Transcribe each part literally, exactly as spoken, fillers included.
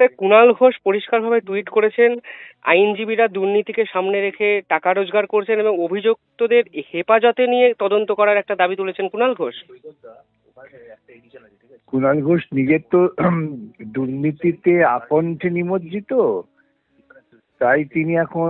কুণাল ঘোষ পরিষ্কারভাবে টুইট করেছেন, আইনজীবীরা দুর্নীতিকে সামনে রেখে টাকা রোজগার করছেন এবং অভিযুক্তদের হেফাজতে নিয়ে তদন্ত করার একটা দাবি তুলেছেন কুণাল ঘোষ। কুণাল ঘোষ নিজের তো দুর্নীতিতে আকণ্ঠে নিমজ্জিত, তাই তিনি এখন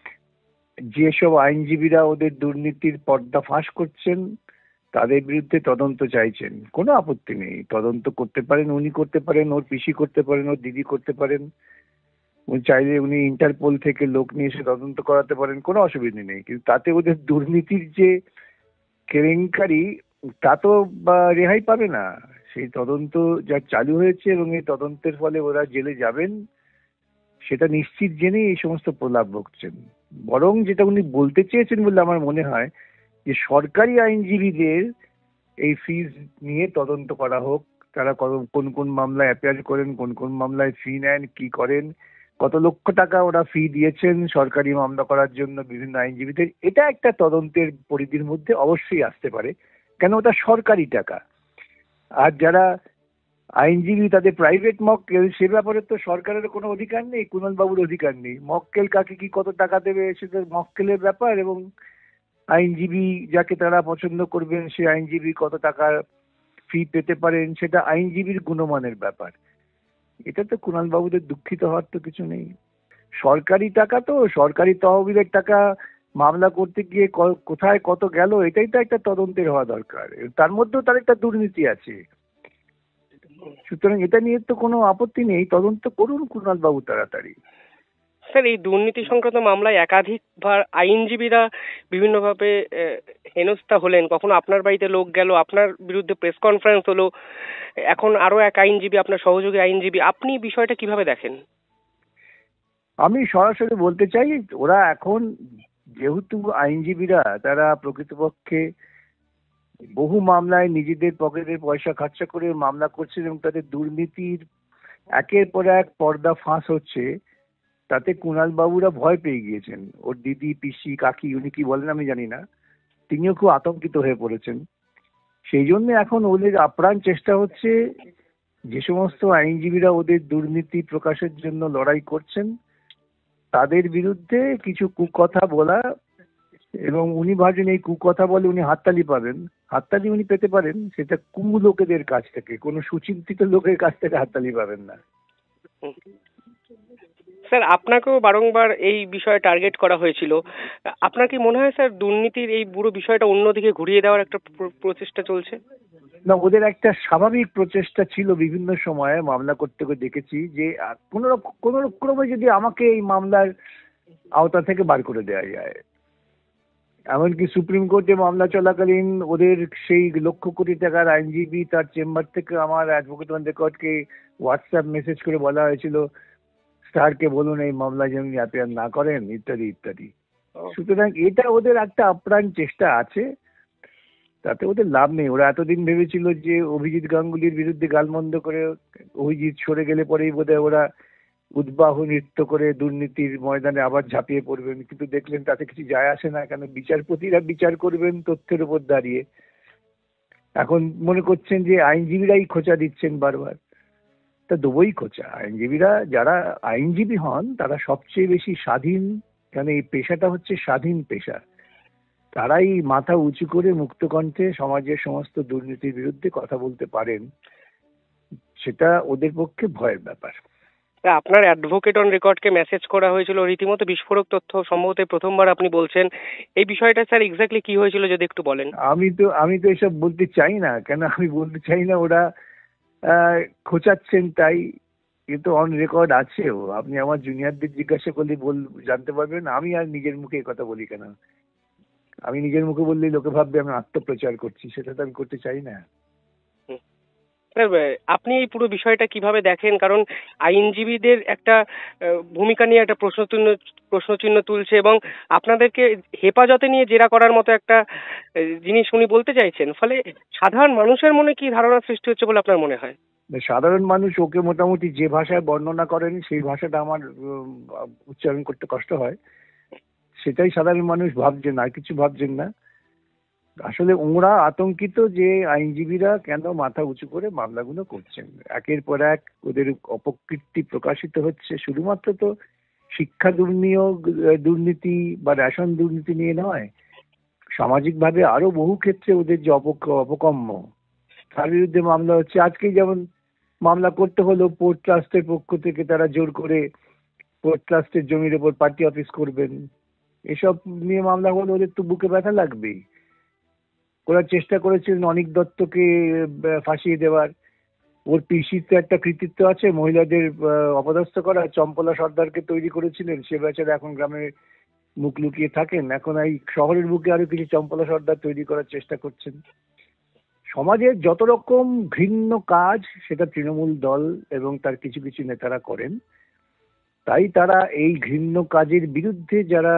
যেসব আইনজীবীরা ওদের দুর্নীতির পর্দা ফাঁস করছেন তাদের বিরুদ্ধে তদন্ত চাইছেন। কোনো আপত্তি নেই, তদন্ত করতে পারেন, উনি করতে পারেন, ওর পিসি করতে পারেন, ওর দিদি করতে পারেন, উনি চাইলে উনি ইন্টারপোল থেকে লোক নিয়ে এসে তদন্ত করাতে পারেন, কোনো অসুবিধা নেই। কিন্তু তাতে ওদের দুর্নীতির যে কেলেঙ্কারি তা তো বা রেহাই পাবে না। সেই তদন্ত যা চালু হয়েছে এবং এই তদন্তের ফলে ওরা জেলে যাবেন সেটা নিশ্চিত জেনেই এই সমস্ত প্রলাপ বকছেন। বরং যেটা উনি বলতে চেয়েছেন বলে আমার মনে হয় যে সরকারি আইনজীবীদের এই ফিজ নিয়ে তদন্ত করা হোক, তারা কোন কোন মামলায় অ্যাপিয়ার করেন, কোন কোন মামলায় ফি নেন, কি করেন, কত লক্ষ টাকা ওরা ফি দিয়েছেন সরকারি মামলা করার জন্য বিভিন্ন আইনজীবীদের, এটা একটা তদন্তের পরিধির মধ্যে অবশ্যই আসতে পারে, কেন ওটা সরকারি টাকা। আর যারা আইনজীবী তাদের প্রাইভেট মক্কেল, সে ব্যাপারে তো সরকারের কোনো অধিকার নেই, কুণাল বাবুর অধিকার নেই। মক্কেল কাকে কি কত টাকা দেবে সেটা মক্কেলের ব্যাপার, এবং আইনজীবী যাকে তারা পছন্দ করবেন সে আইনজীবী কত টাকার ফি পেতে পারেন সেটা আইনজীবীর গুণমানের ব্যাপার। এটা তো কুণাল বাবুদের দুঃখিত হওয়ার তো কিছু নেই। সরকারি টাকা তো, সরকারি তহবিলের টাকা মামলা করতে গিয়ে কোথায় কত গেল এটাই তো একটা তদন্তের হওয়া দরকার। তার মধ্যেও তার একটা দুর্নীতি আছে, সুতরাং এটা নিয়ে তো কোনো আপত্তি নেই, তদন্ত করুন কুণাল বাবু তাড়াতাড়ি। স্যার, এই দুর্নীতি সংক্রান্ত মামলায় একাধিকবার আইনজীবীরা বিভিন্নভাবে হেনস্থা হলেন। কখনো আপনার বাড়িতে লোক গেল, আপনার বিরুদ্ধে প্রেস কনফারেন্স হলো, এখন আরো এক আইনজীবী, আপনার সহযোগী আইনজীবী, আপনি বিষয়টা কিভাবে দেখেন? আমি সরাসরি বলতে চাই, ওরা এখন যেহেতু আইনজীবীরা তারা প্রকৃতপক্ষে বহু মামলায় নিজেদের পকেটের পয়সা খরচা করে মামলা করছেন এবং তাদের দুর্নীতির একের পর এক পর্দা ফাঁস হচ্ছে, তাতে কুণাল বাবুরা ভয় পেয়ে গিয়েছেন। ওর দিদি, পিসি, কাকি, উনি কি বলেন আমি জানি না, তিনিও খুব আতঙ্কিত হয়ে পড়েছেন। সেই জন্য এখন ওদের আপ্রাণ চেষ্টা হচ্ছে যে সমস্ত আইনজীবীরা ওদের দুর্নীতি প্রকাশের জন্য লড়াই করছেন তাদের বিরুদ্ধে কিছু কুকথা বলা, এবং উনি ভাবেন এই কুকথা বলে উনি হাততালি পাবেন। হাততালি উনি পেতে পারেন সেটা কু লোকেদের কাছ থেকে, কোনো সুচিন্তিত লোকের কাছ থেকে হাততালি পাবেন না। স্যার, আপনাকেও বারংবার এই বিষয়ে টার্গেট করা হয়েছিল। আপনার কি মনে হয় স্যার দুর্নীতির এই পুরো বিষয়টা অন্যদিকে ঘুরিয়ে দেওয়ার একটা প্রচেষ্টা চলছে? না, ওদের একটা স্বাভাবিক প্রচেষ্টা ছিল, বিভিন্ন সময়ে মামলা করতে গিয়ে দেখেছি যে কোন কোন ক্রমে যদি আমাকে এই মামলার আওতা থেকে বার করে দেওয়া যায়। এমনকি সুপ্রিম কোর্টে মামলা চলাকালীন ওদের সেই লক্ষ কোটি টাকার আইনজীবী তার চেম্বার থেকে আমার অ্যাডভোকেট অন রেকর্ডকে হোয়াটসঅ্যাপ মেসেজ করে বলা হয়েছিল স্যারকে বলুন এই মামলা যেন অ্যাপিয়ার না করেন, ইত্যাদি ইত্যাদি। সুতরাং এটা ওদের একটা আপ্রাণ চেষ্টা আছে, তাতে ওদের লাভ নেই। ওরা এতদিন ভেবেছিল যে অভিজিৎ গাঙ্গুলির বিরুদ্ধে গালমন্দ করে অভিজিৎ সরে গেলে পরেই বোধহয় ওরা উদ্বাহ নৃত্য করে দুর্নীতির ময়দানে আবার ঝাঁপিয়ে পড়বেন, কিন্তু দেখলেন তাতে কিছু যায় আসে না, কেন বিচারপতিরা বিচার করবেন তথ্যের উপর দাঁড়িয়ে। এখন মনে করছেন যে আইনজীবীরাই খোঁচা দিচ্ছেন বারবার, তা দেবই খোঁচা। আইনজীবীরা যারা আইনজীবী হন তারা সবচেয়ে বেশি স্বাধীন, কেন এই পেশাটা হচ্ছে স্বাধীন পেশা। তারাই মাথা উঁচু করে মুক্ত কণ্ঠে সমাজের সমস্ত দুর্নীতির বিরুদ্ধে কথা বলতে পারেন, সেটা ওদের পক্ষে ভয়ের ব্যাপার। আপনার অ্যাডভোকেট অন রেকর্ডকে মেসেজ করা হয়েছিল রীতিমতো বিস্ফোরক তথ্য, সম্ভবত প্রথমবার আপনি বলছেন এই বিষয়টা। স্যার, এক্স্যাক্টলি কি হয়েছিল যদি একটু বলেন। আমি তো আমি তো এসব বলতে চাই না, কেন আমি বলতে চাই না ওরা খোঁচাচ্ছেন তাই, কিন্তু অন রেকর্ড আছেও। আপনি আমার জুনিয়রদের জিজ্ঞাসা করলে বল জানতে পারবেন। আমি আর নিজের মুখে কথা বলি কেন? আমি নিজের মুখে বললেই লোকে ভাববে আমি আত্মপ্রচার করছি, সেটা তো আমি করতে চাই না। আপনি এই পুরো বিষয়টা কিভাবে দেখেন? কারণ আইনজীবীদের একটা ভূমিকা নিয়ে একটা প্রশ্নচিহ্ন প্রশ্নচিহ্ন তুলছে এবং আপনাদেরকে হেফাজতে নিয়ে জেরা করার মতো একটা জিনিস উনি বলতে চাইছেন, ফলে সাধারণ মানুষের মনে কি ধারণা সৃষ্টি হচ্ছে বলে আপনার মনে হয়? সাধারণ মানুষ ওকে মোটামুটি যে ভাষায় বর্ণনা করেন সেই ভাষাটা আমার উচ্চারণ করতে কষ্ট হয়, সেটাই সাধারণ মানুষ ভাবছেন, আর কিছু ভাবছেন না। আসলে ওরা আতঙ্কিত যে আইনজীবীরা কেন মাথা উঁচু করে মামলাগুলো করছেন। একের পর এক ওদের অপকীর্তি প্রকাশিত হচ্ছে, শুধুমাত্র তো শিক্ষা দুর্নিয়োগ দুর্নীতি বা রেশন দুর্নীতি নিয়ে নয়, সামাজিকভাবে আরো বহু ক্ষেত্রে ওদের যে অপক অপকম্ম তার বিরুদ্ধে মামলা হচ্ছে। আজকেই যেমন মামলা করতে হলো পোর্ট ট্রাস্টের পক্ষ থেকে, তারা জোর করে পোর্ট ট্রাস্টের জমির ওপর পার্টি অফিস করবেন, এসব নিয়ে মামলা হলে ওদের তো বুকে ব্যথা লাগবেই। ওরা চেষ্টা করেছিলেন অনিক দত্তকে ফাঁসিয়ে দেওয়ার, ওর পিসির তো একটা কৃতিত্ব আছে মহিলাদের অপদস্থ করা, চম্পলা সর্দারকে তৈরি করেছিলেন, সে বেচারা এখন গ্রামে মুখ লুকিয়ে থাকেন, এখন এই শহরের বুকে আরো কিছু চম্পলা সর্দার তৈরি করার চেষ্টা করছেন। সমাজের যত রকম ঘৃণ্য কাজ সেটা তৃণমূল দল এবং তার কিছু কিছু নেতারা করেন, তাই তারা এই ঘৃণ্য কাজের বিরুদ্ধে যারা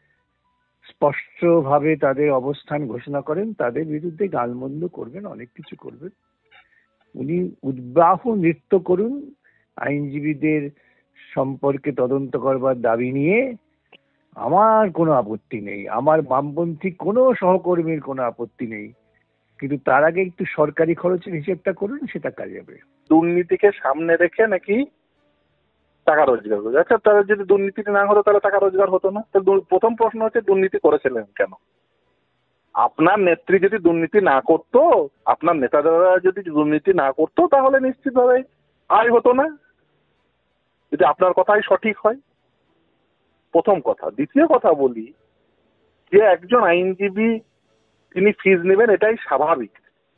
স্পষ্টভাবে তাদের অবস্থান ঘোষণা করেন তাদের বিরুদ্ধে গালমন্দ করবেন, অনেক কিছু করবেন। উনি উদ্বাহ নৃত্য করুন আইনজীবীদের সম্পর্কে তদন্ত করবার দাবি নিয়ে, আমার কোনো আপত্তি নেই, আমার বামপন্থী কোনো সহকর্মীর কোনো আপত্তি নেই, কিন্তু তার আগে একটু সরকারি খরচের হিসেবটা করুন, সেটা কাজে যাবে। দুর্নীতিকে সামনে রেখে নাকি টাকা রোজগার করবে। আচ্ছা, তারা যদি দুর্নীতি না হতো তাহলে টাকা রোজগার হতো না। প্রথম প্রশ্ন হচ্ছে দুর্নীতি করেছিলেন কেন? আপনার নেত্রী যদি দুর্নীতি না করতো, আপনার নেতারা যদি দুর্নীতি না করতো, তাহলে নিশ্চিতভাবে আয় হতো না, যদি আপনার কথাই সঠিক হয়। প্রথম কথা। দ্বিতীয় কথা বলি যে একজন আইনজীবী তিনি ফিজ নেবেন, এটাই স্বাভাবিক।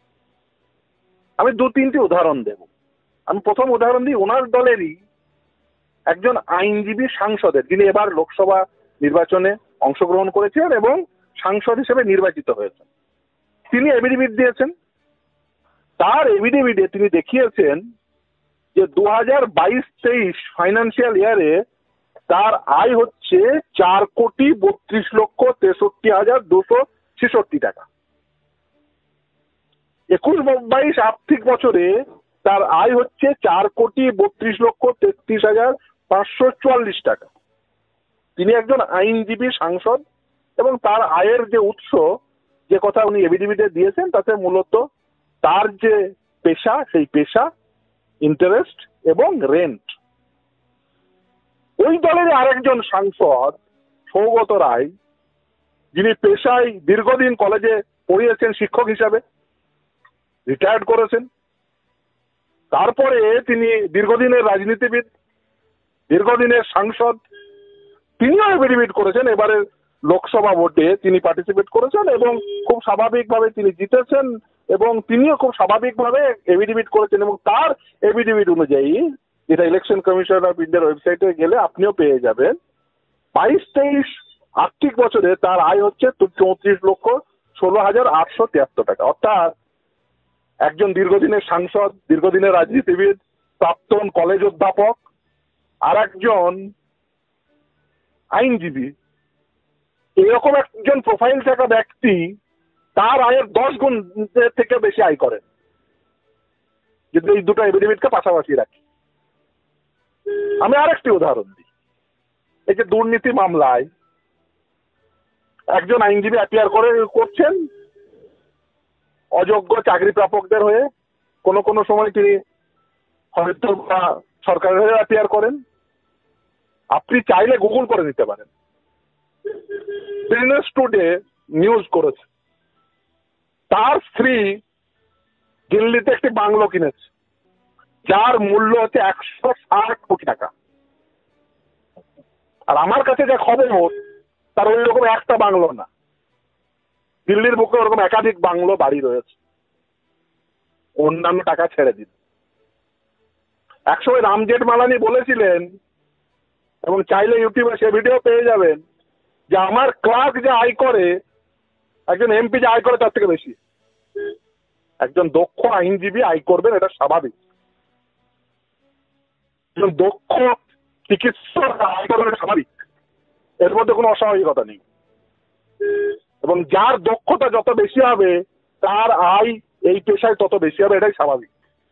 আমি দু তিনটি উদাহরণ দেব। আমি প্রথম উদাহরণ দিই ওনার দলেরই একজন আইনজীবী সাংসদের, যিনি এবার লোকসভা নির্বাচনে অংশগ্রহণ করেছেন এবং সাংসদ হিসেবে নির্বাচিত হয়েছেন। তিনি এফিডেভিট দিয়েছেন। তার এফিডেভিটে তিনি দেখিয়েছেন যে দু হাজার বাইশ তেইশ ফাইন্যান্সিয়াল ইয়ারে তার আয় হচ্ছে চার কোটি বত্রিশ লক্ষ তেষট্টি হাজার দুশো ছেষট্টি টাকা। একুশ বাইশ আর্থিক বছরে তার আয় হচ্ছে চার কোটি বত্রিশ লক্ষ তেত্রিশ হাজার পাঁচশো চুয়াল্লিশ টাকা। তিনি একজন আইনজীবী সাংসদ এবং তার আয়ের যে উৎস, যে কথা উনি এফিডেভিটে দিয়েছেন, তাতে মূলত তার যে পেশা, সেই পেশা, ইন্টারেস্ট এবং রেন্ট। ওই দলের আরেকজন সাংসদ সৌগত রায়, যিনি পেশায় দীর্ঘদিন কলেজে পড়িয়েছেন শিক্ষক হিসাবে, রিটায়ার্ড করেছেন, তারপরে তিনি দীর্ঘদিনের রাজনীতিবিদ, দীর্ঘদিনের সাংসদ, তিনিও এফিডেভিট করেছেন। এবারে লোকসভা ভোটে তিনি পার্টিসিপেট করেছেন এবং খুব স্বাভাবিকভাবে তিনি জিতেছেন এবং তিনিও খুব স্বাভাবিকভাবে এফিডেভিট করেছেন এবং তার এফিডেভিট অনুযায়ী, যেটা ইলেকশন কমিশন অফ ইন্ডিয়ার ওয়েবসাইটে গেলে আপনিও পেয়ে যাবেন, বাইশ তেইশ আর্থিক বছরে তার আয় হচ্ছে চৌত্রিশ লক্ষ ষোলো হাজার আটশো তিয়াত্তর টাকা। অর্থাৎ একজন দীর্ঘদিনের সাংসদ, দীর্ঘদিনের রাজনীতিবিদ, প্রাক্তন কলেজ অধ্যাপক, আর একজন আইনজীবী, এরকম একজন প্রোফাইল থাকা ব্যক্তি তার আয়ের দশ গুণ থেকে বেশি আয় করেন, যদি এই দুটো এফিডেভিটকে পাশাপাশি রাখি। আমি আরেকটি উদাহরণ দিই। এই যে দুর্নীতি মামলায় একজন আইনজীবী অ্যাপিয়ার করে করছেন অযোগ্য চাকরি প্রাপকদের হয়ে, কোনো কোনো সময় তিনি হয়তো বা সরকারের হয়ে অ্যাপিয়ার করেন। আপনি চাইলে গুগল করে নিতে পারেন। বিজনেস টুডে নিউজ করেছে তার স্ত্রী দিল্লিতে একটি বাংলো কিনেছে, যার মূল্য হচ্ছে একশো ষাট কোটি টাকা। আর আমার কাছে যা খবর, তার ওই রকম একটা বাংলো না, দিল্লির বুকে ওরকম একাধিক বাংলো বাড়ি রয়েছে। অন্যান্য টাকা ছেড়ে দিন। একসময় রাম জেঠমালানি বলেছিলেন, এবং চাইলে ইউটিউবে সে ভিডিও পেয়ে যাবেন, যে আমার ক্লার্ক যে আয় করে একজন এমপি যে আয় করে তার থেকে বেশি। একজন দক্ষ আইনজীবী আয় করবেন, এটা স্বাভাবিক। একজন দক্ষ চিকিৎসক আয় করবেন, এটা স্বাভাবিক। এর মধ্যে কোনো অস্বাভাবিকতা নেই। এবং যার দক্ষতা যত বেশি হবে তার আয় এই পেশায় তত বেশি হবে, এটাই স্বাভাবিক।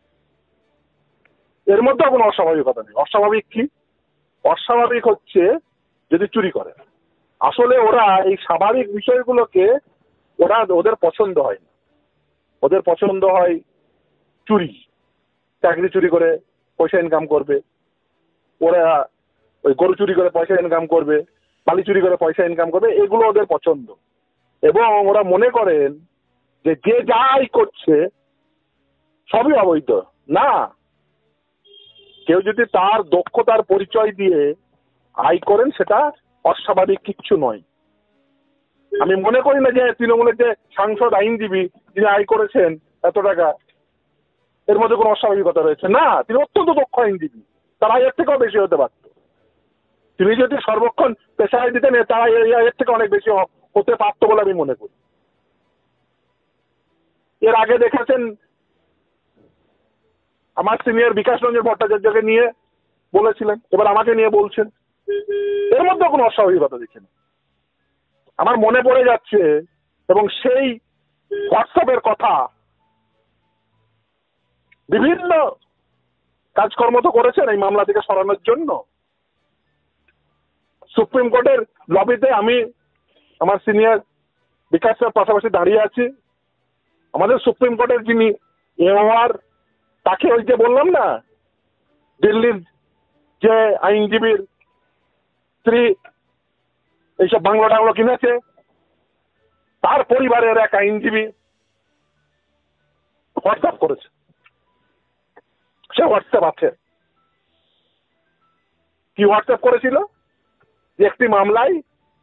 এর মধ্যে কোনো অস্বাভাবিকতা নেই। অস্বাভাবিক কি? অস্বাভাবিক হচ্ছে যদি চুরি করে। আসলে ওরা এই স্বাভাবিক বিষয়গুলোকে ওরা ওদের পছন্দ হয় না, ওদের পছন্দ হয় চুরি, চাকরি চুরি করে পয়সা ইনকাম করবে, ওরা ওই গরু চুরি করে পয়সা ইনকাম করবে, বালি চুরি করে পয়সা ইনকাম করবে, এগুলো ওদের পছন্দ। এবং ওরা মনে করেন যে যে যাই করছে সবই অবৈধ। না, কেউ যদি তার দক্ষতার পরিচয় দিয়ে আয় করেন সেটা অস্বাভাবিক কিচ্ছু নয়। আমি মনে করি না যে তৃণমূলের যে সাংসদ আইনজীবী যিনি আয় করেছেন এত টাকা, এর মধ্যে কোনো অস্বাভাবিকতা রয়েছে। না, তিনি অত্যন্ত দক্ষ আইনজীবী, তার আয়ের থেকেও বেশি হতে পারত। তিনি যদি সর্বক্ষণ পেশায় দিতেন তারা এর থেকে অনেক বেশি হতে পারত বলে আমি মনে করি। এর আগে দেখেছেন আমার সিনিয়র বিকাশ রঞ্জন ভট্টাচার্যকে নিয়ে বলেছিলেন, এবার আমাকে নিয়ে বলছেন, এর মধ্যে কোনো অস্বাভাবিকতা দেখি না। আমার মনে পড়ে যাচ্ছে, এবং সেই হোয়াটসঅ্যাপের কথা বিভিন্ন কাজকর্ম তো করেছেন এই মামলা থেকে সরানোর জন্য। সুপ্রিম কোর্টের লবিতে আমি আমার সিনিয়র বিকাশের পাশাপাশি দাঁড়িয়ে আছি। আমাদের সুপ্রিম কোর্টের যিনি এওয়ার, তাকে ওই যে বললাম না দিল্লির যে আইনজীবীর স্ত্রী এইসব বাংলো টাংলো কিনেছে, তার পরিবারের এক আইনজীবী হোয়াটসঅ্যাপ করেছে। সে হোয়াটসঅ্যাপ আছে। কি হোয়াটসঅ্যাপ করেছিল? একটি মামলায়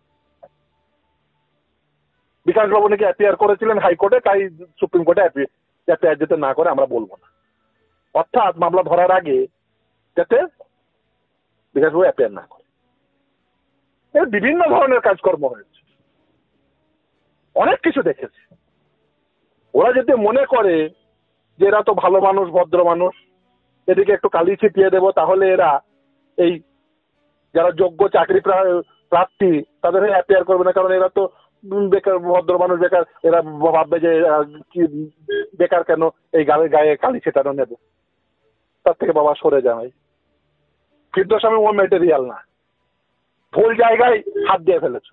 বিকাশবাবু নাকি অ্যাপিয়ার করেছিলেন হাইকোর্টে, তাই সুপ্রিম কোর্টে অ্যাপিয়ার যেতে না করে আমরা বলবো না। অর্থাৎ মামলা ধরার আগে যাতে বিকাশবাবু অ্যাপিয়ার না করে। এর বিভিন্ন ধরনের কাজকর্ম হয়েছে, অনেক কিছু দেখেছে। ওরা যদি মনে করে যে এরা তো ভালো মানুষ, ভদ্র মানুষ, এদিকে একটু কালি ছিটিয়ে দেবো, তাহলে এরা এই যারা যোগ্য চাকরি প্রার্থী তাদের অ্যাপিয়ার করবে না, কারণ এরা তো বেকার, ভদ্র মানুষ, বেকার। এরা ভাববে যে কি বেকার কেন এই গায়ে গায়ে কালি ছেটানো নেবে, তার থেকে বাবা সরে যায়। ফিরদৌস আমি ও মেটেরিয়াল না, ভুল জায়গায় হাত দিয়ে ফেলেছ।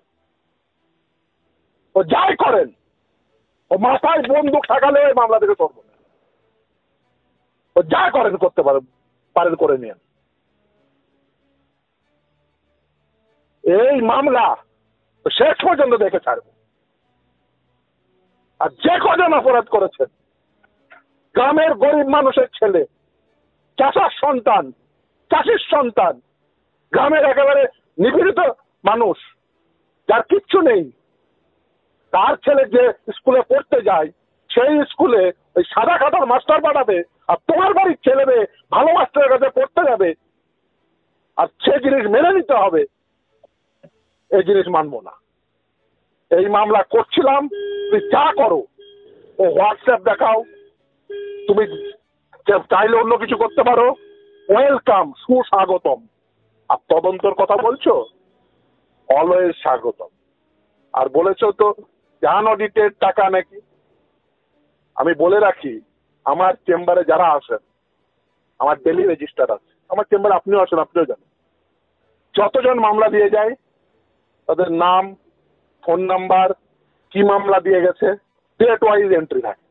ও যাই করেন, ও মাথায় বন্দুক থাকালে ওই মামলা থেকে করবো না। ও যা করেন করতে পারেন পারেন করে নিন। এই মামলা শেষ পর্যন্ত দেখে ছাড়বে। আর যে কজন অপরাধ করেছেন, গ্রামের গরিব মানুষের ছেলে, চাষার সন্তান, চাষির সন্তান, গ্রামের একেবারে নিপীড়িত মানুষ যার কিচ্ছু নেই, তার ছেলে যে স্কুলে পড়তে যায়, সেই স্কুলে ওই সাদা খাতার মাস্টার পাঠাবে, আর তোমার বাড়ির ছেলে মেয়ে ভালো মাস্টারের কাছে পড়তে যাবে, আর সে জিনিস মেনে নিতে হবে, এই জিনিস মানবো না। এই মামলা করছিলাম, তুমি যা করো, ও হোয়াটসঅ্যাপ দেখাও, তুমি চাইলে অন্য কিছু করতে পারো, ওয়েলকাম, সুস্বাগতম। আর তদন্তর কথা বলছো, অলওয়েজ স্বাগতম। আর বলেছো তো জান অডিটের টাকা নাকি। আমি বলে রাখি, আমার চেম্বারে যারা আসেন, আমার ডেলি রেজিস্টার আছে, আমার চেম্বারে আপনিও আসেন, আপনিও জানেন, যতজন মামলা দিয়ে যায় তাদের নাম, ফোন নাম্বার, কি মামলা দিয়ে গেছে, ডেট ওয়াইজ এন্ট্রি থাকে।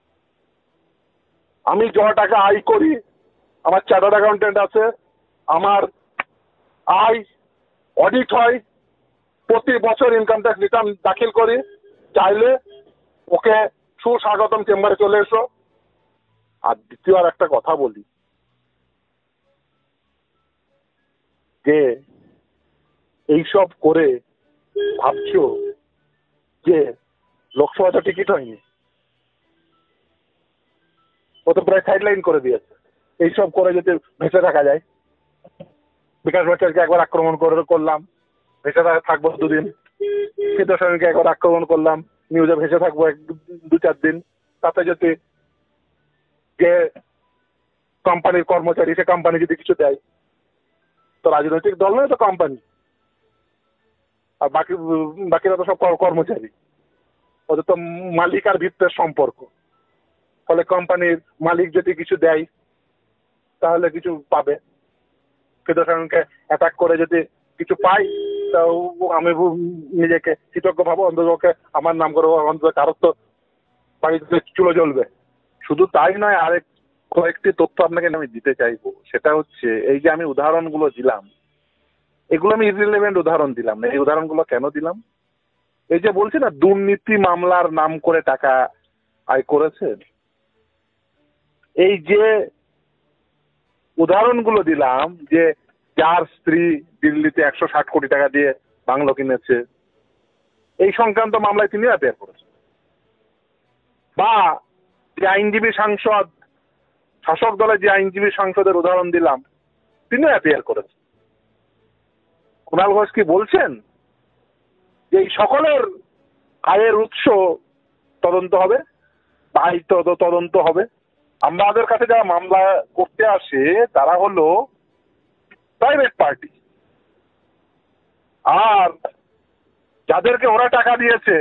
আমি য টাকা আয় করি, আমার চার্টার্ড অ্যাকাউন্টেন্ট আছে, আমার আয় অডিট হয়, প্রতি বছর ইনকাম ট্যাক্স রিটার্ন দাখিল করি। চাইলে ওকে সুস্বাগতম, চেম্বারে চলে এসো। আর দ্বিতীয় আর একটা কথা বলি, যে এইসব করে ভাবছো যে লোকসভাটা টিকিট হয়নি, ও তো প্রায় সাইডলাইন করে দিয়েছে। এইসব করে যদি ভেসে থাকা যায়, বিকাশ ভট্টাচার্যকে একবার আক্রমণ করে করলাম, ভেসে থাকবো দুদিন, ফিরদৌসকে একবার আক্রমণ করলাম, নিউজে ভেসে থাকবো এক দু চার দিন। তাতে যদি যে কোম্পানির কর্মচারী, সে কোম্পানি যদি কিছু দেয়, তো রাজনৈতিক দল নয়, তো কোম্পানি, আর বাকি বাকিরা তো সব কর্মচারী, ওদের তো মালিক আর ভিত্তের সম্পর্ক। ফলে কোম্পানির মালিক যদি কিছু দেয় তাহলে কিছু পাবে, ফিরদৌসকে অ্যাটাক করে যদি কিছু পাই তা ও- আমি ব- নিজেকে কৃতজ্ঞ ভাবো, অন্তত আমার নাম করে অন্তত কারোর তো বাড়িতে চুলো জ্বলবে। শুধু তাই নয়, আরেক কয়েকটি তথ্য আপনাকে আমি দিতে চাইবো। সেটা হচ্ছে এই যে আমি উদাহরণগুলো দিলাম, এগুলো আমি ইররিলেভেন্ট উদাহরণ দিলাম না। এই উদাহরণগুলো কেন দিলাম? এই যে বলছি না দুর্নীতি মামলার নাম করে টাকা আয় করেছে, এই যে উদাহরণগুলো দিলাম যে যার স্ত্রী দিল্লিতে একশো ষাট কোটি টাকা দিয়ে বাংলো কিনেছে, এই সংক্রান্ত মামলায় তিনি অ্যাপিয়ার করেছেন। বা যে আইনজীবী সাংসদ, শাসক দলের যে আইনজীবী সাংসদের উদাহরণ দিলাম, তিনি অ্যাপিয়ার করেছেন। কুণাল ঘোষ কি বলছেন যে এই সকলের আয়ের উৎস তদন্ত হবে, আয় তদ- তদন্ত হবে? আমাদের কাছে যারা মামলা করতে আসে তারা হলো প্রাইভেট পার্টি, আর যাদেরকে ওরা টাকা দিয়েছে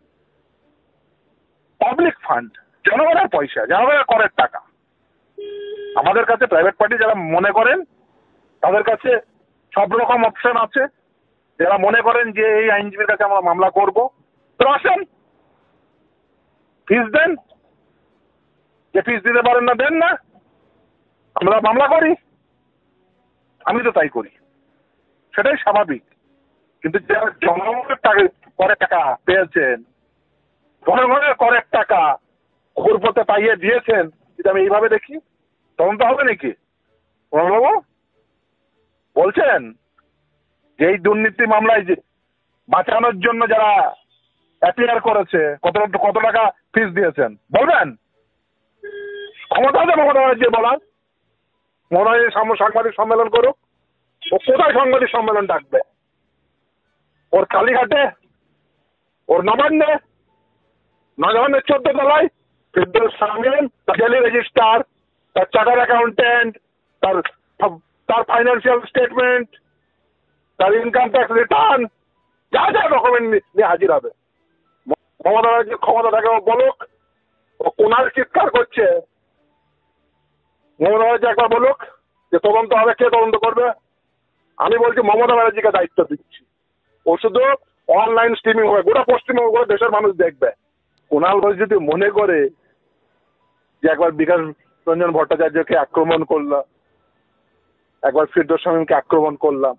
পাবলিক ফান্ড, জনগণের পয়সা, জনগণের করের টাকা। আমাদের কাছে প্রাইভেট পার্টি যারা মনে করেন, তাদের কাছে সব রকম অপশন আছে। যারা মনে করেন যে এই আইনজীবীর কাছে আমরা মামলা করব, তো আসেন, ফিস দেন। যে ফিস দিতে পারেন না, দেন না, আমরা মামলা করি। আমি তো তাই করি, সেটাই স্বাভাবিক। কিন্তু যারা জনগণের টাকা করে টাকা পেয়েছেন, জনগণের করের টাকা ঘুরপথে পাইয়ে দিয়েছেন, যদি আমি এইভাবে দেখি তখন তো হবে নাকি? বাবু বলছেন যে এই দুর্নীতি মামলায় যে বাঁচানোর জন্য যারা অ্যাপিয়ার করেছে কত কত টাকা ফিস দিয়েছেন বলবেন? ক্ষমতা আছে মমতা ব্যানার্জি বলার? মমতা ব্যানার্জি সাংবাদিক সম্মেলন করুক। ও কোথায় সাংবাদিক সম্মেলন ডাকবে? ওর কালীঘাটে, ওর নবান্নে, নবান্নের চোদ্দ তলায় ফেরদৌস সামিন, তার ডেলি রেজিস্ট্রার, তার চার্টার অ্যাকাউন্টেন্ট, তার তার ফাইন্যান্সিয়াল স্টেটমেন্ট, তার ইনকাম ট্যাক্স রিটার্ন, যা যা ডকুমেন্ট নিয়ে হাজির হবে। মমতা ব্যানার্জির ক্ষমতা থাকে, ও বলুক। ও কোনার চিৎকার করছে, মমতা ব্যানার্জি একবার বলুক যে তদন্ত হবে। কে তদন্ত করবে? আমি বলছি মমতা ব্যানার্জিকে দায়িত্ব দিচ্ছি। ও শুধু অনলাইন স্ট্রিমিং হবে, গোটা পশ্চিমবঙ্গ করে দেশের মানুষ দেখবে। কুণাল ঘোষ যদি মনে করে যে একবার বিকাশ রঞ্জন ভট্টাচার্যকে আক্রমণ করলাম, একবার ফিরদৌস শামীমকে আক্রমণ করলাম,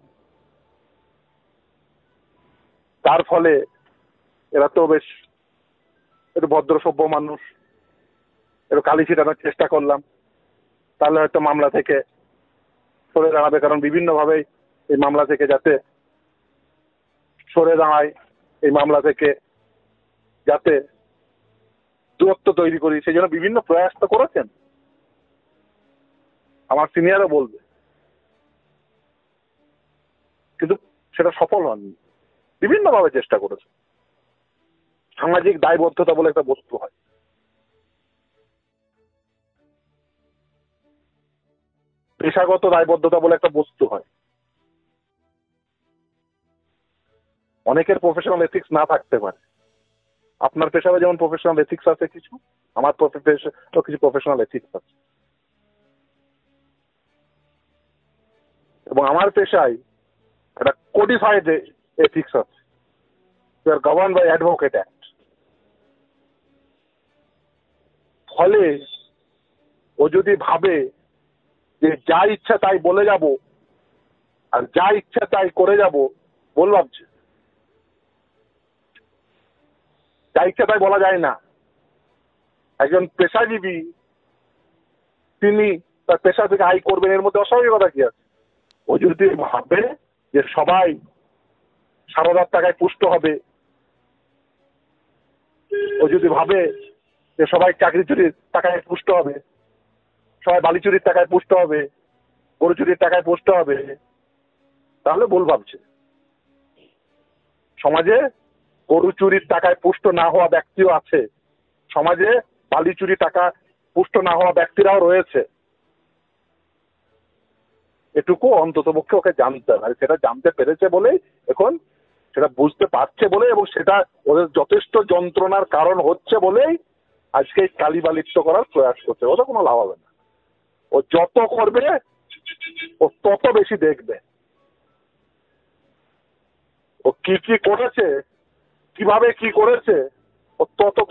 তার ফলে এরা তো বেশ একটু ভদ্র সভ্য মানুষ, একটু কালি ছিটানোর চেষ্টা করলাম, তাহলে হয়তো মামলা থেকে সরে দাঁড়াবে। কারণ বিভিন্নভাবে এই মামলা থেকে যাতে সরে দাঁড়ায়, এই মামলা থেকে যাতে দূরত্ব তৈরি করি, সেই জন্য বিভিন্ন প্রয়াস তো করেছেন। আমার সিনিয়রও বলবে, কিন্তু সেটা সফল হয়নি। বিভিন্নভাবে চেষ্টা করেছে। সামাজিক দায়বদ্ধতা বলে একটা বস্তু হয়, পেশাগত দায়বদ্ধতা বলে একটা বস্তু হয়। অনেকের প্রফেশনাল এথিক্স না থাকতে পারে। আপনার পেশায় যেমন প্রফেশনাল এথিক্স আছে কিছু, আমার পেশায় কিছু প্রফেশনাল এথিক্স আছে। এবং আমার পেশায় একটা কোডিফাইড এথিক্স আছে, গভর্ন বাই অ্যাডভোকেট অ্যাক্ট। ফলে ও যদি ভাবে যে যা ইচ্ছা তাই বলে যাব আর যা ইচ্ছা তাই করে যাব, বল ভাবছে যা ইচ্ছা তাই বলা যায় না। একজন পেশাজীবী তিনি তার পেশা থেকে আয় করবেন, এর মধ্যে অস্বাভাবিকতা কি আছে? ও যদি ভাবে যে সবাই সারদার টাকায় পুষ্ট হবে, ও যদি ভাবে যে সবাই চাকরি চুরির টাকায় পুষ্ট হবে, সবাই বালি চুরির টাকায় পুষ্ট হবে, গরু চুরির টাকায় পুষ্ট হবে, তাহলে ভুল ভাবছে। সমাজে গরু চুরির টাকায় পুষ্ট না হওয়া ব্যক্তিও আছে, সমাজে বালি চুরি টাকা পুষ্ট না হওয়া ব্যক্তিরাও রয়েছে। এটুকু অন্তত পক্ষে ওকে জানতে হবে। সেটা জানতে পেরেছে বলেই, এখন সেটা বুঝতে পারছে বলে, এবং সেটা ওদের যথেষ্ট যন্ত্রণার কারণ হচ্ছে বলেই আজকে কালিবালিপ্ত করার প্রয়াস করছে। ওটা কোনো লাভ হবে না। ও যত করবে ও তত বেশি দেখবে। ও কি কি করেছে, কিভাবে কি করেছে, ও তত